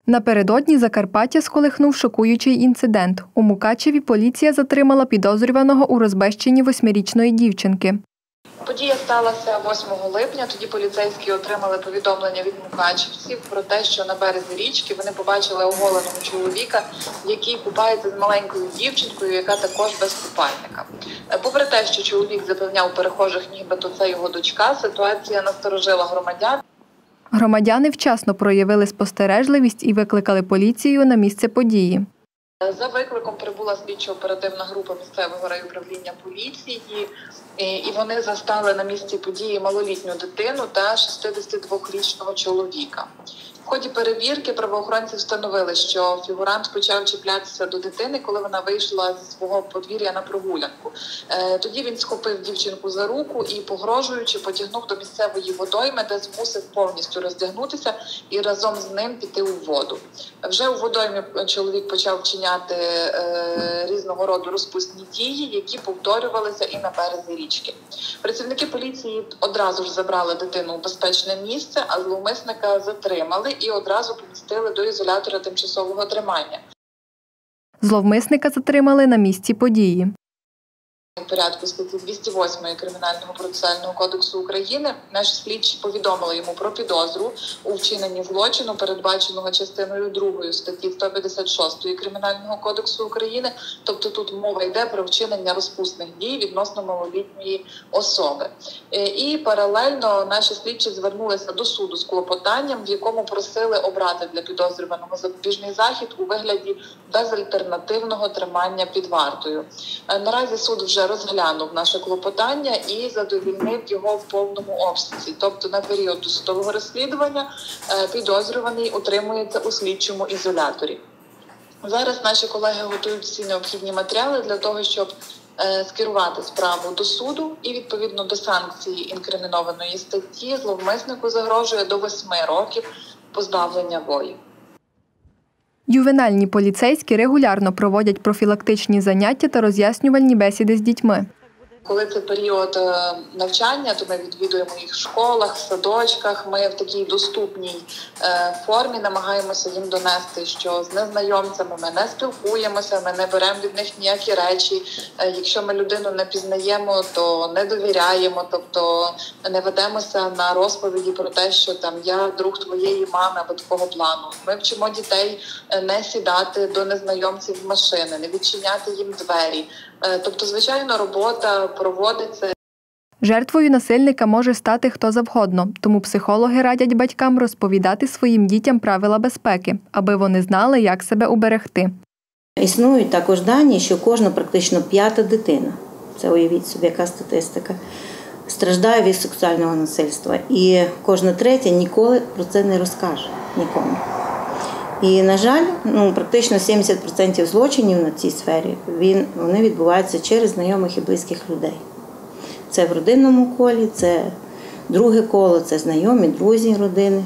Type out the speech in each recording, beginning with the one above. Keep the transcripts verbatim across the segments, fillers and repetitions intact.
Напередодні Закарпаття сколихнув шокуючий інцидент. У Мукачеві поліція затримала підозрюваного у розбещенні восьмирічної дівчинки. Подія сталася восьмого липня. Тоді поліцейські отримали повідомлення від мукачівців про те, що на березі річки вони побачили оголеного чоловіка, який купається з маленькою дівчинкою, яка також без купальника. Попри те, що чоловік запевняв перехожих, нібито це його дочка, ситуація насторожила громадян. Громадяни вчасно проявили спостережливість і викликали поліцію на місце події. За викликом прибула слідчо-оперативна група місцевого райуправління поліції, і вони застали на місці події малолітню дитину та шістдесятидвохрічного чоловіка. В ході перевірки правоохоронці встановили, що фігурант почав чіплятися до дитини, коли вона вийшла зі свого подвір'я на прогулянку. Тоді він схопив дівчинку за руку і, погрожуючи, потягнув до місцевої водойми, де змусив повністю роздягнутися і разом з ним піти у воду. Вже у водоймі чоловік почав вчиняти е, різного роду розпусні дії, які повторювалися і на березі річки. Працівники поліції одразу ж забрали дитину у безпечне місце, а зловмисника затримали і одразу помістили до ізолятора тимчасового тримання. Зловмисника затримали на місці події. У порядку статті двісті восьмої Кримінального процесуального кодексу України наші слідчі повідомили йому про підозру у вчиненні злочину, передбаченого частиною другою статті сто п'ятдесят шостої Кримінального кодексу України, тобто тут мова йде про вчинення розпусних дій відносно малолітньої особи. І паралельно наші слідчі звернулися до суду з клопотанням, в якому просили обрати для підозрюваного запобіжний захід у вигляді безальтернативного тримання під вартою. Наразі суд вже розглянув наше клопотання і задовільнив його в повному обсязі. Тобто на період досудового розслідування підозрюваний утримується у слідчому ізоляторі. Зараз наші колеги готують всі необхідні матеріали для того, щоб скерувати справу до суду і відповідно до санкції інкримінованої статті зловмиснику загрожує до восьми років позбавлення волі. Ювенальні поліцейські регулярно проводять профілактичні заняття та роз'яснювальні бесіди з дітьми. Коли це період навчання, то ми відвідуємо їх в школах, в садочках. Ми в такій доступній формі намагаємося їм донести, що з незнайомцями ми не спілкуємося, ми не беремо від них ніякі речі. Якщо ми людину не пізнаємо, то не довіряємо, тобто не ведемося на розповіді про те, що там я друг твоєї мами або такого плану. Ми вчимо дітей не сідати до незнайомців в машини, не відчиняти їм двері. Тобто, звичайно, робота проводиться. Жертвою насильника може стати хто завгодно, тому психологи радять батькам розповідати своїм дітям правила безпеки, аби вони знали, як себе уберегти. Існують також дані, що кожна практично п'ята дитина, це уявіть собі, яка статистика, страждає від сексуального насильства. І кожна третя ніколи про це не розкаже нікому. І, на жаль, ну, практично сімдесят відсотків злочинів на цій сфері, він, вони відбуваються через знайомих і близьких людей. Це в родинному колі, це друге коло, це знайомі, друзі родини.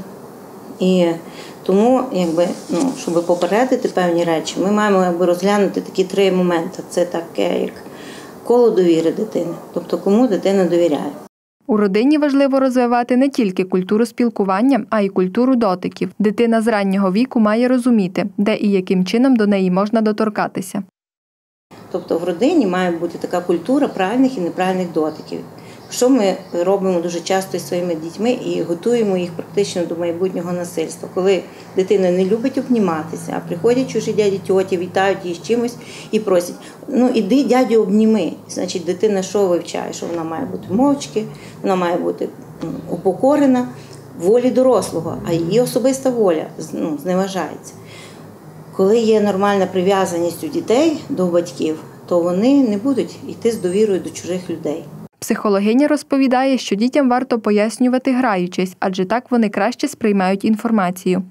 І тому, якби, ну, щоб попередити певні речі, ми маємо якби, розглянути такі три моменти. Це таке, як коло довіри дитини, тобто кому дитина довіряє. У родині важливо розвивати не тільки культуру спілкування, а й культуру дотиків. Дитина з раннього віку має розуміти, де і яким чином до неї можна доторкатися. Тобто в родині має бути така культура правильних і неправильних дотиків. Що ми робимо дуже часто із своїми дітьми і готуємо їх практично до майбутнього насильства. Коли дитина не любить обніматися, а приходять чужі дяді, тьоті, вітають її з чимось і просять, ну іди, дядю, обніми. Значить, дитина що вивчає? Що вона має бути мовчки, вона має бути упокорена волі дорослого, а її особиста воля ну, зневажається. Коли є нормальна прив'язаність у дітей до батьків, то вони не будуть йти з довірою до чужих людей. Психологиня розповідає, що дітям варто пояснювати граючись, адже так вони краще сприймають інформацію.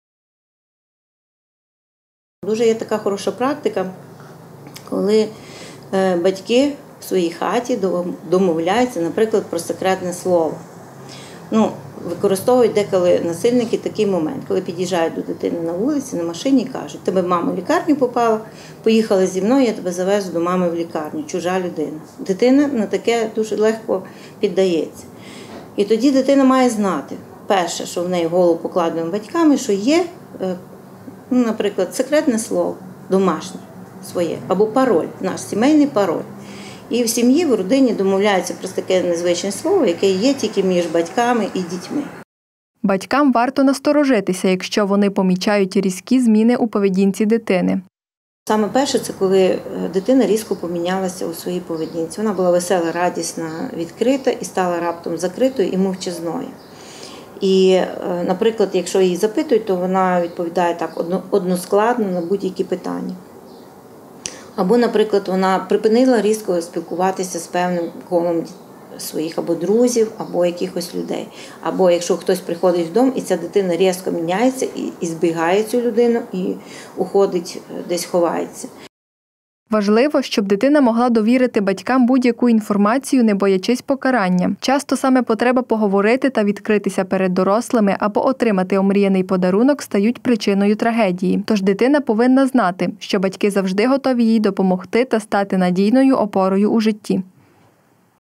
Дуже є така хороша практика, коли батьки в своїй хаті домовляються, наприклад, про секретне слово. Ну, використовують деколи насильники такий момент, коли під'їжджають до дитини на вулиці, на машині і кажуть, тебе мама в лікарню попала, поїхали зі мною, я тебе завезу до мами в лікарню, чужа людина. Дитина на таке дуже легко піддається. І тоді дитина має знати, перше, що в неї в голову покладено батьками, що є Ну, наприклад, секретне слово, домашнє своє, або пароль, наш сімейний пароль. І в сім'ї, в родині домовляються про таке незвичне слово, яке є тільки між батьками і дітьми. Батькам варто насторожитися, якщо вони помічають різкі зміни у поведінці дитини. Саме перше – це коли дитина різко помінялася у своїй поведінці. Вона була весела, радісна, відкрита і стала раптом закритою і мовчазною. І, наприклад, якщо її запитують, то вона відповідає так односкладно на будь-які питання. Або, наприклад, вона припинила різко спілкуватися з певним колом своїх або друзів, або якихось людей. Або якщо хтось приходить вдома, і ця дитина різко міняється, і, і збігає цю людину, і уходить, десь ховається. Важливо, щоб дитина могла довірити батькам будь-яку інформацію, не боячись покарання. Часто саме потреба поговорити та відкритися перед дорослими або отримати омріяний подарунок стають причиною трагедії. Тож дитина повинна знати, що батьки завжди готові їй допомогти та стати надійною опорою у житті.